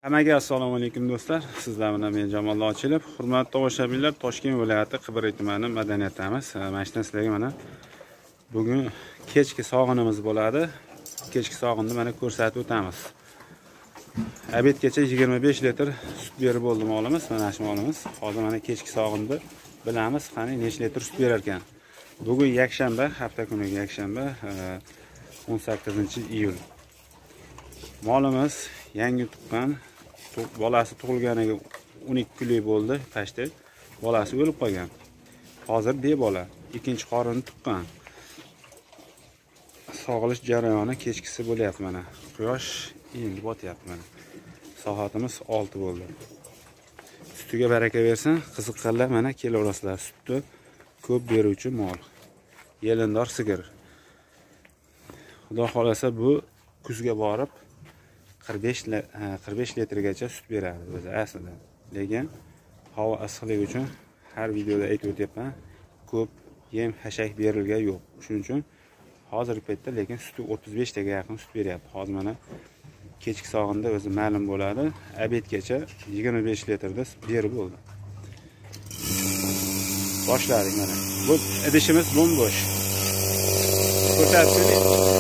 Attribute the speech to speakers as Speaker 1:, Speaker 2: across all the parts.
Speaker 1: Hammaga assalomu alaykum do'stlar. Sizlar bilan men Jamol Ochilov. Hurmatli tomoshabinlar, Toshkent viloyati Qibriy tumani madaniyatdamiz. Mana shundan sizlarga mana bugun kechki sog'inimiz bo'ladi. Kechki sog'inni mana ko'rsatib o'tamiz. Obedgacha 25 litr sut berib bo'ldi molimiz, mana shu molimiz. Hozir mana kechki sog'inni bilamiz, qani necha litr sut berar ekan. Bugun yakshanba, hafta kuniga yakshanba, 18-iyul. Molimiz yangi tuqqan, bolasi tug'ilganiga 12 kunlik bo'ldi, pashta. Bolasi o'lib qolgan. Hozir bebola, ikkinchi qorini tuqqan. Sog'ilish jarayoni kechkisi bo'lyapti mana. Quyosh endi botyapti mana. Soatimiz 6 bo'ldi. Sutiga baraka bersin, qiziqqanlar mana kelaverasizlar. Sutni ko'p beruvchi mol. Yelindor sigir. Xudo xolasa bu kuzga borib 45 litrgacha sut beradi o'zi aslida. Lekin havo issiqligi uchun har videoda aytib o'tyapman, ko'p yem hashak berilgan yo'q. Shuning uchun hozirgi paytda lekin suti 35 taga yaqin sut beryapti. Hozir mana kechki sog'inda o'zi ma'lum bo'ladi. Obedgacha 25 litrda sut berib bo'ldi. Boshladik mana. Bu idishimiz bo'm-bo'sh. Ko'rsatib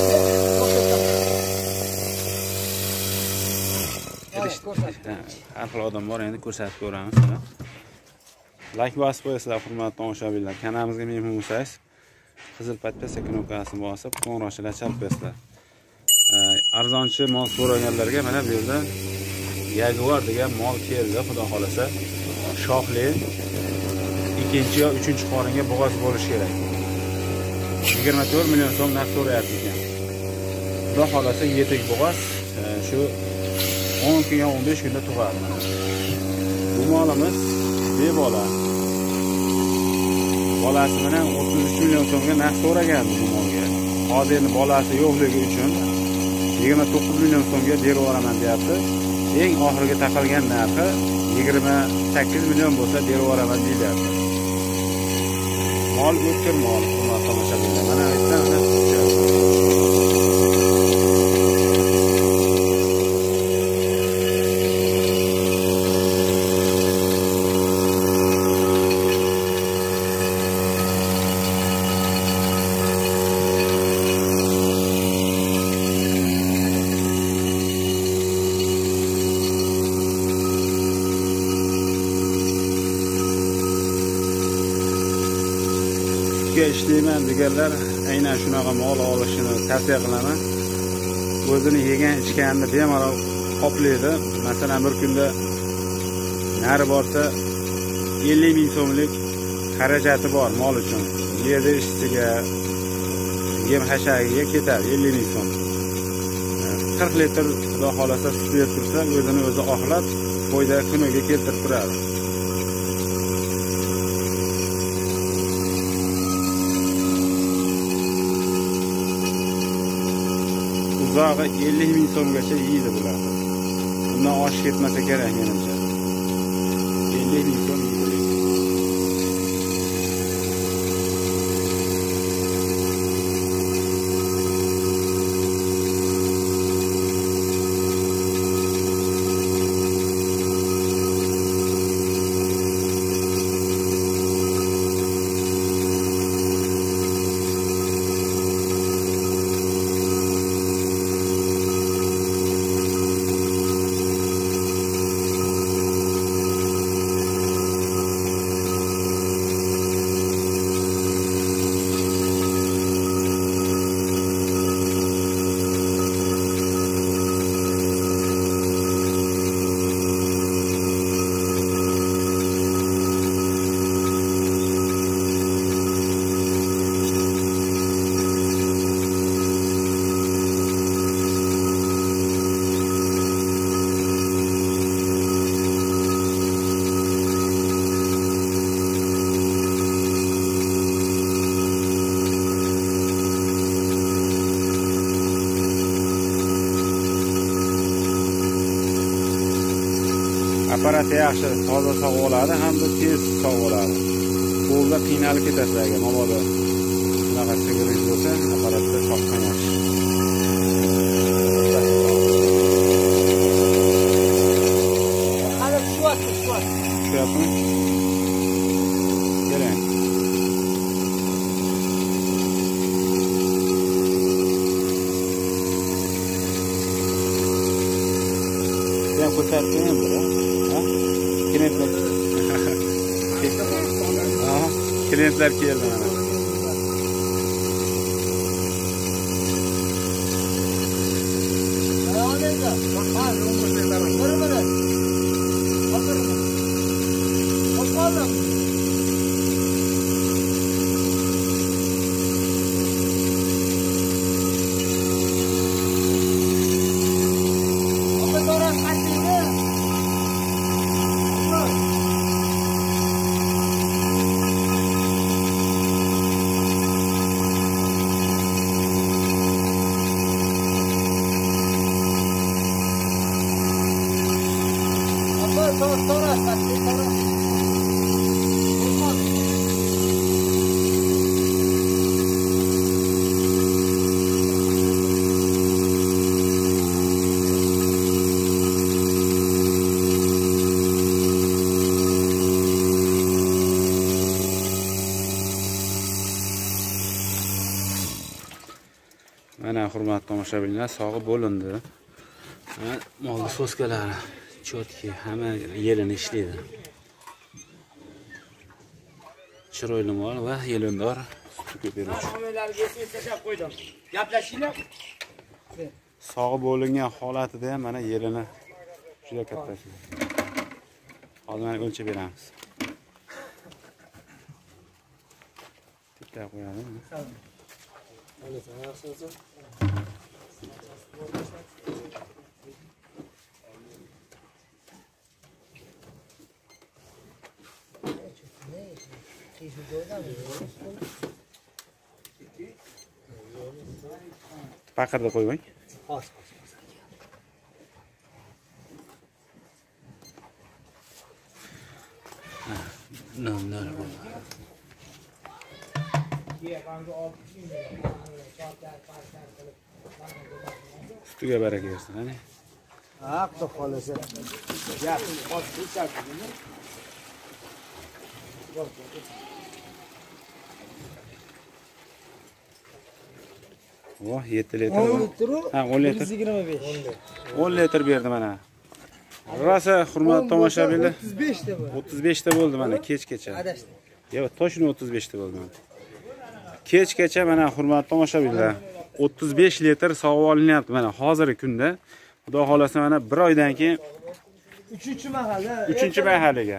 Speaker 1: har xil odam bor, endi ko'rsatib ko'ramiz. Like bosib qo'yasizlar, hurmatli tomoshabinlar. Kanalimizga mehmon bo'lsangiz, qizil podpiska knopkasini bosib, qo'ng'iroqchalar chalib qo'yasizlar. Arzonchi mol so'raganlarga mana bu yerda Jaguar degan mol keldi, xudo xolasa. Shoxli, ikkinchi yo uchinchi qoringa bo'g'oz bo'lishi kerak. 24 million so'm narx so'rayapti ekan. Xudo xolasa yetik bo'g'oz shu 10 kunga 15 kunda tug'adi. Bu molimiz bebola. Bolasi bilan 33 million so'mga narx so'ragan bu molga. Hozir endi bolasi yo'qligi uchun 29 million so'mga berib yuboraman deyapti. Eng oxirgi taqalgan narxi 28 million bo'lsa berib yuboraman deyapti. Mol o'tkir mol, hurmatli tomoshabinlar. Mana aytdim, ishlayman deganlar aynan shunaqa mol olishini tavsiya qilaman. O'zini yegan ichganini bemalol qoplaydi. Masalan, bir kunda nari borsa 50 ming so'mlik xarajati bor mol uchun. Yerda ishsiga, yem hashagiga ketadi 50 ming so'm. 40 litr xudo xolasa sut berib tursa, o'zini o'zi oqlab, qo'yda kuniga keltirib turadi. Uzog'i 50 ming so'mgacha yeydi bular. Bundan oshib ketmasa kerak menimcha. 50 ming so'm yeydi. Aparati yaxshi, toza sog' bo'ladi, hamda tez sog' bo'ladi. Qo'lda qiynalib ketasizlar, mabodo shunaqa sigiringiz bo'lsa, aparatda soqqan yaxshi. chiqyaptimi? Keling. Sen ko'tarib qo'yinglar, ha? Klientlar. Aha, klientlar keldi mana. Mana hurmatli tomoshabinlar, sog'i bo'lindi. Molni soskalari chotki, hamma yerini ishlaydi. Chiroyli mol va yelindor sut beruvchi.
Speaker 2: Gaplashinglar.
Speaker 1: Sog'i bo'lingan holatida ham mana yerini juda kattasi. Hozir mana o'lchab beramiz. Tiklab qo'yadimi? Paqirda qo'ying. Nonlar bu. Sutiga baraka bersin, ana.
Speaker 2: Ha, xudo xolasa. Ya, hozir chaqirdim.
Speaker 1: Voh, 7 litr. Ha, 10 litr.
Speaker 2: 125.
Speaker 1: 10 litr berdi mana. Rosa hurmatli tomoshabinlar.
Speaker 2: 35 ta bo'ldi.
Speaker 1: 35 ta bo'ldi mana kechgacha.
Speaker 2: Adashdim.
Speaker 1: Yo'q, to'shni 35 ta bo'ldi mana. Kechgacha mana hurmatli tomoshabinlar 35 litr sog'ib olinyapti mana hozirgi kunda. Xudo xolasa mana 1 oydan keyin
Speaker 2: 3-mahalla.
Speaker 1: 3-mahaliga.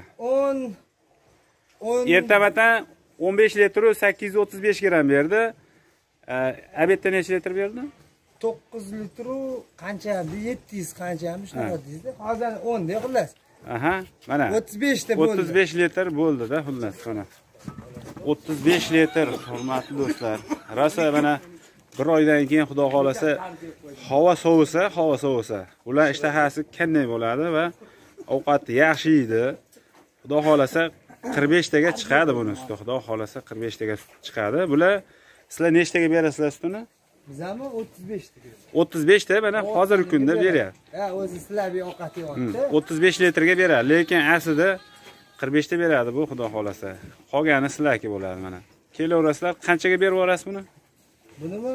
Speaker 2: 10
Speaker 1: Ertamatan 15 litr 835 gram berdi. Abetda necha litr berdi?
Speaker 2: 9 litr qancha? 700 qanchami shunaqa deydi. Hozir 10 da xullas.
Speaker 1: Aha, mana
Speaker 2: 35 ta bo'ldi.
Speaker 1: 35 litr bo'ldi-da xullas mana. 35 litr hurmatli do'stlar. Rosa mana 1 oydan keyin xudo xolasa havo sovisa, ular ishtahasi qanday bo'ladi va ovqatni yaxshi yeydi. Xudo xolasa 45 taga chiqadi buni suti. Xudo xolasa 45 taga chiqadi. Bular sizlar nechtaga berasizlar sutini?
Speaker 2: Bizami 35 ta.
Speaker 1: 35 ta mana hozirgi kunda beryapti.
Speaker 2: Ha, o'zi sizlarga ovqat yo'qdi.
Speaker 1: 35 litrga beradi, lekin aslida 45 ta beradi bu xudo xolasa. Qolgani sizlarga bo'ladi mana. Kelaverasizlar, qanchaga berib yuborasiz buni?
Speaker 2: Bunimi?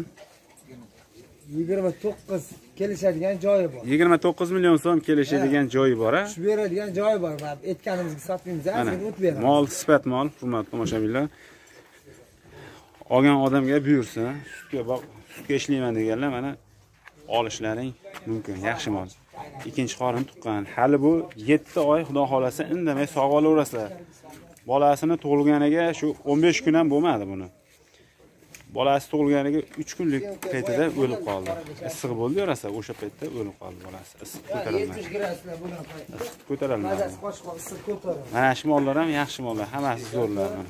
Speaker 2: 29 kelishadigan joyi bor.
Speaker 1: 29 million so'm kelishadigan joyi bor, ha?
Speaker 2: Shu beradigan joyi bor. Aytganimizga sotmaymiz, azgina o't beramiz.
Speaker 1: Mol sifat mol, hurmatli tomoshabinlar. Olgan odamga buyursa, sutga ishlayman deganlar mana olishlaring mumkin. Yaxshi mol. Ikkinchi qorin tuqqan. Hali bu 7 oy xudo xolasa indamay sog'ib olaverasizlar. Bolasini tug'ilganiga shu 15 kun ham bo'lmadi buni. Bolasi tug'ilganiga 3 kunlik paytida o'lib qoldi. Issiq bo'ldi yorasa, o'sha paytda o'lib qoldi bolasi. Issiq ko'tarilmadi.
Speaker 2: 70 graduslar bunaqa.
Speaker 1: Ko'tarilmadi.
Speaker 2: Mazasi qochqoq issiq ko'tariladi.
Speaker 1: Mana shu mollar ham yaxshi mollar, hammasi zo'rlar mana.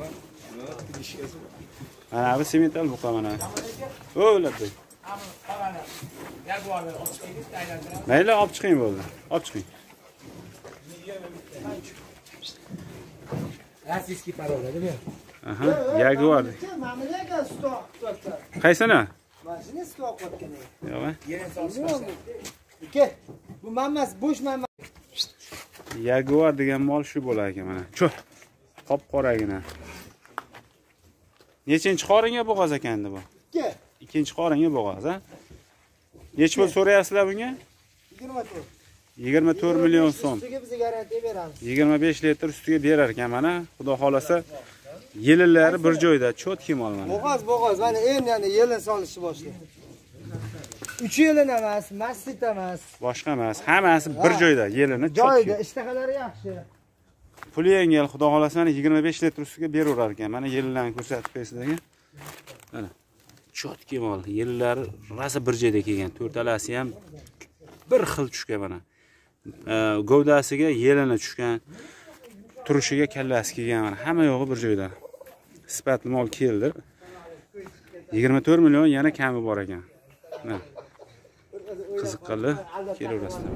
Speaker 1: Mana bu semental buqa mana. O'ladi. Mayli olib chiqing bo'ldi. Olib chiqing.
Speaker 2: Rossiyskiy paroladimi?
Speaker 1: Aha, Jaguar. Qaysini?
Speaker 2: Mashina stok qotgan.
Speaker 1: Yo'q.
Speaker 2: Ke, bu mammas bo'sh mamma.
Speaker 1: Jaguar degan mol shu bo'lar ekan mana. Cho'p. Qop-qoragina. Nechinchi qoringa bo'g'oz ekandi bu? Ikkinchi qoringa bo'g'oz, ha? Nech pul so'rayapsizlar bunga?
Speaker 2: 24.
Speaker 1: 24 million so'm.
Speaker 2: Ustiga biz garantiya beramiz.
Speaker 1: 25 litr ustiga berar ekan mana. Xudo xolasa yelillari bir joyda, cho'tki mol mana.
Speaker 2: Bo'g'oz, mana endi yelin solishni boshlaydi. 3 yelin emas, massit emas.
Speaker 1: Boshqa emas, hammasi bir joyda, yelini cho'tki.
Speaker 2: Joyida, ishtahalari yaxshi.
Speaker 1: Puli yengil, xudo xolasa mana 25 litr ustiga beraverar ekan. Mana yellarni ko'rsatib qo'ysizlarga. Mana cho'tki mol, yellari rosa bir joyda kelgan. To'rtalasi ham bir xil tushgan mana. Gavdasiga yelini tushgan, turishiga kallasi kelgan mana. Hamma yo'g'i bir joyda. Sifatli mol keldi. 24 million yana kami bor ekan. Mana qiziqqanlar kelaverasizlar.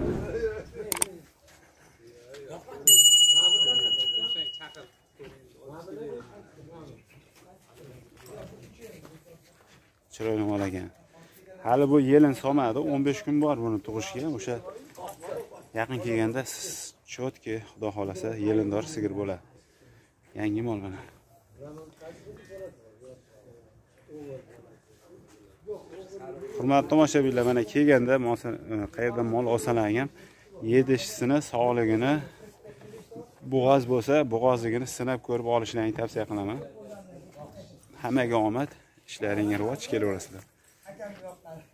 Speaker 1: Chiroyli mol ekan. Hali bu yelin solmadi, 15 kun bor buni tug'ishiga. O'sha yaqin kelganda chotki, xudo xolasa, yelindor sigir bo'ladi. Yangi mol mana. Hurmatli tomoshabinlar, mana kelganda qayerdan mol olsalar ham yedishisini, sog'ligini, bo'g'oz bo'lsa, bo'g'ozligini sinab ko'rib olishlarini tavsiya qilaman. Hammaga omad, ishlaringga rivoj kelaverasizlar.